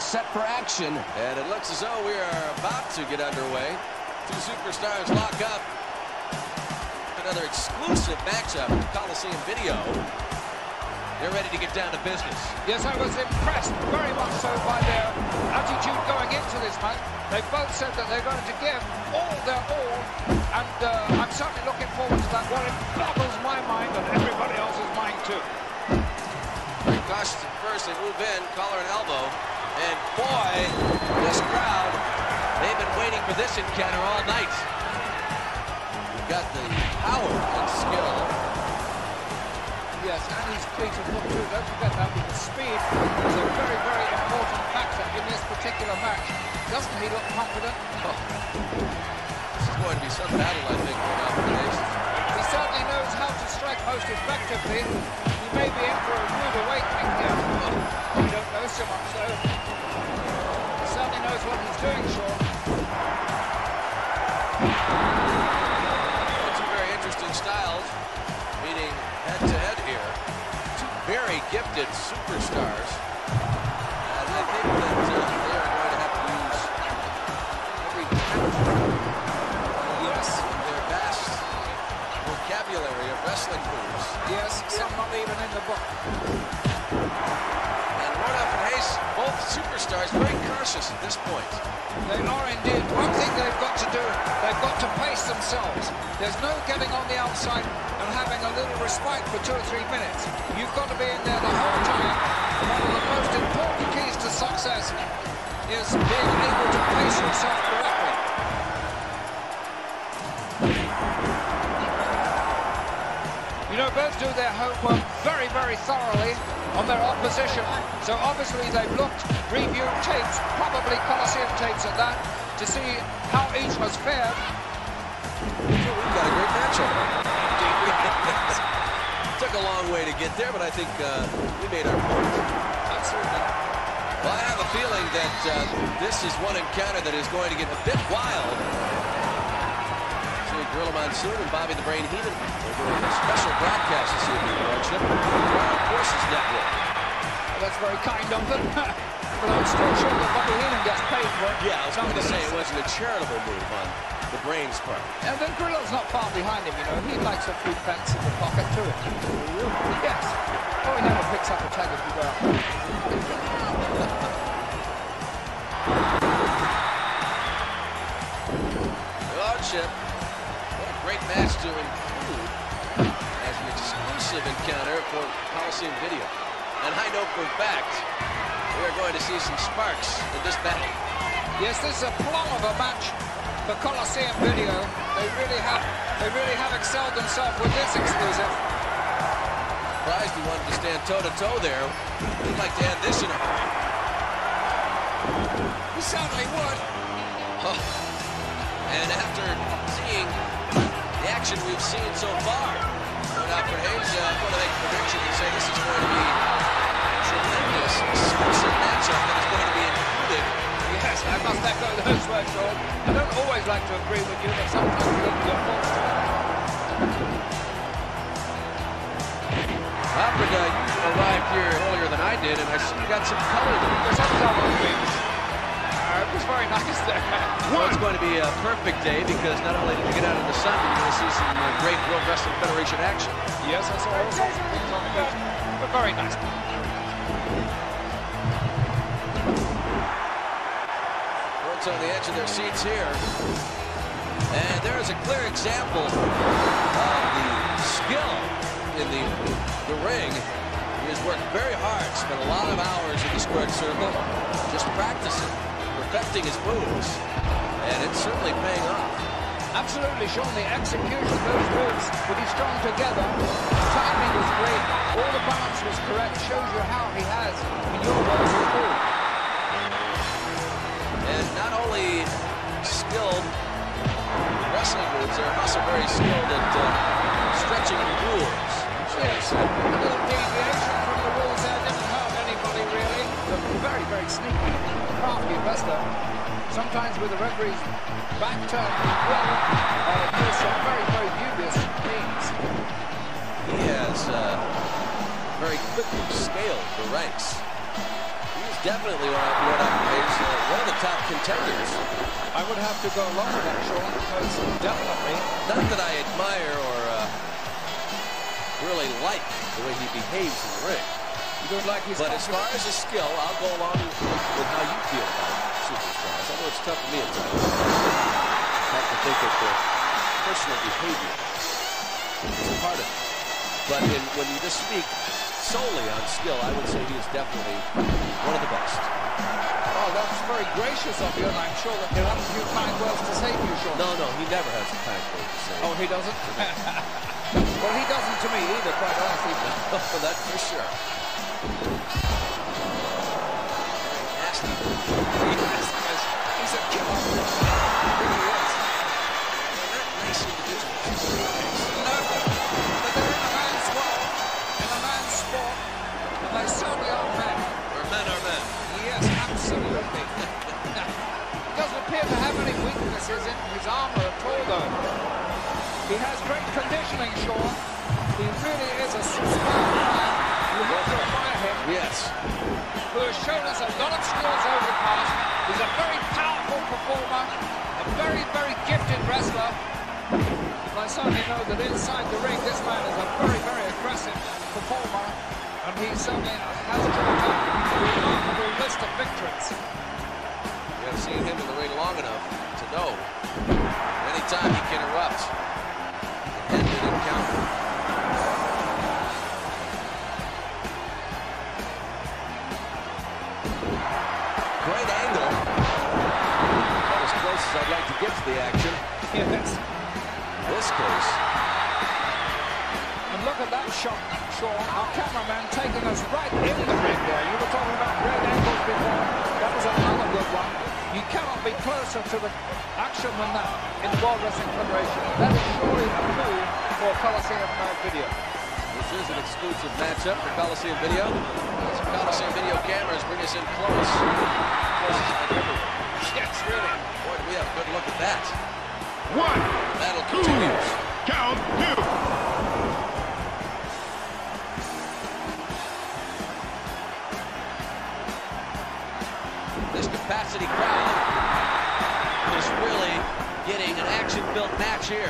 set for action. And it looks as though we are about to get underway. Two superstars lock up. Another exclusive matchup in Coliseum Video. They're ready to get down to business. Yes, I was impressed very much so by their attitude going into this match. They both said that they're going to give all their all, and I'm certainly looking forward to that one. It boggles my mind and everybody else's mind too. Very cautious at first. They move in, collar and elbow. And boy, this crowd, they've been waiting for this encounter all night. You've got the power and skill. Yes, and his fleet of foot too. Don't forget that, because speed is a very, very important factor in this particular match. Doesn't he look confident? Oh. This is going to be some battle, I think, for Alvarez. He certainly knows how to strike most effectively. He may be in for a rude awakening here. We don't know so much, so he certainly knows what he's doing, Sean. Two very interesting styles, meeting head-to-head here. Two very gifted superstars. And I think that they are going to have to use every talent, yes, their vast vocabulary of wrestling moves. Yes, some not even in the book. And Rudolph and Hayes, both superstars, very cautious at this point. They are indeed. One thing they've got to do, they've got to pace themselves. There's no getting on the outside and having a little respite for 2 or 3 minutes. You've got to be in there the whole time. One of the most important keys to success is being able to pace yourself correctly. You know, both do their homework very, very thoroughly on their opposition. So obviously they've looked, reviewed tapes, probably Coliseum tapes at that, to see how each has fared. So we've got a great matchup. Took a long way to get there, but I think we made our point. Absolutely. Well, I have a feeling that this is one encounter that is going to get a bit wild. See Gorilla Monsoon and Bobby the Brain Heenan. They're doing a special broadcast this evening, Lordship, Wild Forces Network. Well, that's very kind of them. But I'm still sure that Bobby Heenan gets paid for it. Yeah, I was going to say it wasn't a charitable move on the Brain's part. And then Gorilla's not far behind him, you know. He likes a few pence in the pocket too. Yes. Oh, he never picks up a tag if you go out. Lordship, what a great match to include as an exclusive encounter for Coliseum Video. And I know for a fact we are going to see some sparks in this battle. Yes, this is a plum of a match for Coliseum Video. They really have excelled themselves with this exclusive. Surprised he wanted to stand toe-to-toe there. He'd like to end this in a hurry. He certainly would. Oh. And after seeing the action we've seen so far, Alfred Hayes, I'm going to make a prediction and say this is going to be a tremendous exclusive matchup that is going to be included. Yes, I must echo those words, Sean. I don't always like to agree with you, but sometimes you look your faults. Alfred, you arrived here earlier than I did, and I see you got some color there. There's some color on things. It was very nice there. Well, it's going to be a perfect day because not only did you get out in the sun, but you're going to see some great World Wrestling Federation action. Yes, I saw all sorts of things on the beach. But very nice. Both on the edge of their seats here. And there is a clear example of the skill in the ring. He has worked very hard, spent a lot of hours in the squared circle, just practicing, perfecting his moves, and it's certainly paying off. Absolutely, Sean. The execution of those moves pretty strong together. His timing was great. All the balance was correct. Shows you how he has, in your words, improved. And not only skilled wrestling moves, they're also very skilled at stretching the rules. Yes, a little deviation from the rules there didn't hurt anybody really. But very, very sneaky, crafty wrestler. Sometimes with the referee's back turned, well, use some very, very dubious means. He has very quickly scaled the ranks. He is He's definitely one of the top contenders. I would have to go along with that, Sean, because definitely. Not that I admire or really like the way he behaves in the ring. You don't like his But as far as his skill, I'll go along with how you feel about superstars. I know it's tough for me at times. I have to think of the personal behavior. It's part of it. But when you just speak solely on skill, I would say he is definitely one of the best. Oh, that's very gracious of you, and I'm sure that he'll have a few kind words to say to you, Sean. No, he never has a kind word to say. Oh, he doesn't? Well, he doesn't to me either, quite honestly. That's for sure. Nasty. He's a killer. He really is. They're not nice individuals. No, but they're in a man's world, in a man's sport, and they certainly are men. Where men are men. Yes, absolutely. He doesn't appear to have any weaknesses in his armor at all, though. He has great conditioning, Sean. He really is a superb man. You have to admire him. Yes. Who has shown us a lot of skills over the past. He's a very powerful performer, a very, very gifted wrestler. And I certainly know that inside the ring, this man is a very, very aggressive performer, and he certainly has drawn up a remarkable list of victories. You have seen him in the ring long enough to know anytime he can erupt, he can end an encounter. Great angle. About as close as I'd like to get to the action. Yes. In this case. And look at that shot, Sean. Our cameraman taking us right in the ring there. You were talking about great angles before. That was another good one. You cannot be closer to the action than that in the World Wrestling Federation. That is surely a coup for Coliseum Video. This is an exclusive matchup for Coliseum Video. As Coliseum Video cameras bring us in close. Yes, really. Boy, do we have a good look at that. One, Battle continues. count two. This capacity crowd is really getting an action-filled match here.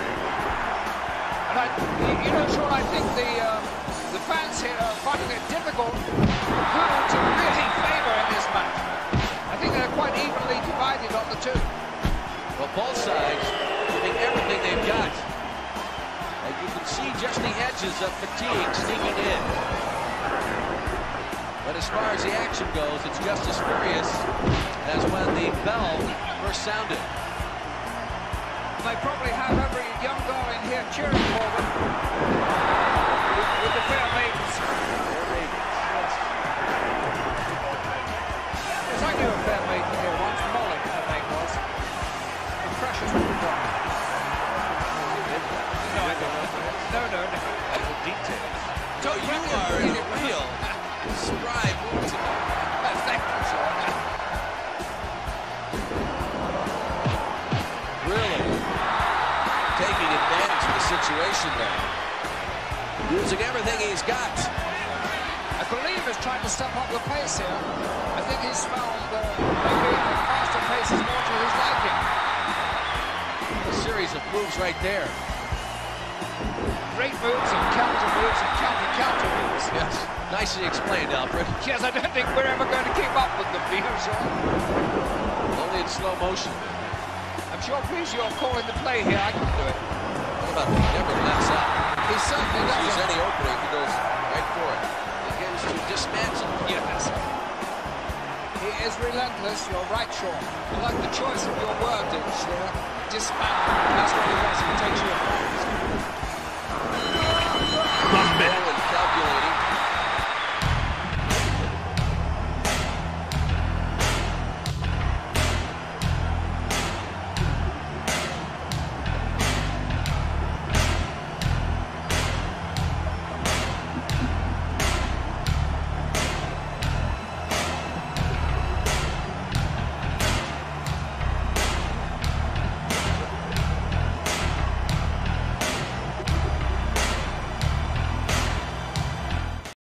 And you know, Sean, I think the fans here are finding it difficult who to really favour in this match. I think they're quite evenly divided on the two. Well, both sides giving everything they've got. And you can see just the edges of fatigue sneaking in. But as far as the action goes, it's just as furious as when the bell first sounded. They probably have every young girl in here cheering for them with the fair maidens. Fair maidens, yes. Yes, I knew a fair maiden here once. Molly, her name was. A precious little one. No, I don't. No. That's a detail. So Don't you are in a real spry mood tonight. Thank you, Sean. Really taking advantage of the situation now. Using everything he's got. I believe he's trying to step up the pace here. I think he's found maybe a faster pace is more to his liking. A series of moves right there. Great moves and counter moves and counter moves. Yes, nicely explained, Alfred. Yes, I don't think we're ever going to keep up with the view, Sean. Only in slow motion. I'm sure, please, you're calling the play here. I can do it. What about he never lets up? He certainly If there's doesn't. any opening, he goes right for it. Begins to dismantle. Yes. He is relentless. You're right, Sean. I like the choice of your word, there. Dismantle. That's what he does. He takes you apart.